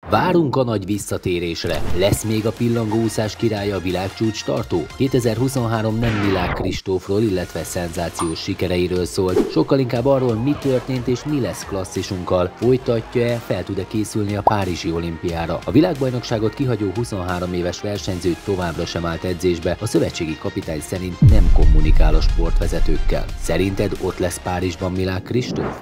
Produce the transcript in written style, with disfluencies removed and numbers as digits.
Várunk a nagy visszatérésre. Lesz még a pillangóúszás királya a világcsúcs tartó? 2023 nem Milák Kristófról, illetve szenzációs sikereiről szólt, sokkal inkább arról, mi történt és mi lesz klasszisunkkal, folytatja-e, fel tud-e készülni a párizsi olimpiára. A világbajnokságot kihagyó 23 éves versenyző továbbra sem állt edzésbe, a szövetségi kapitány szerint nem kommunikál a sportvezetőkkel. Szerinted ott lesz Párizsban Milák Kristóf?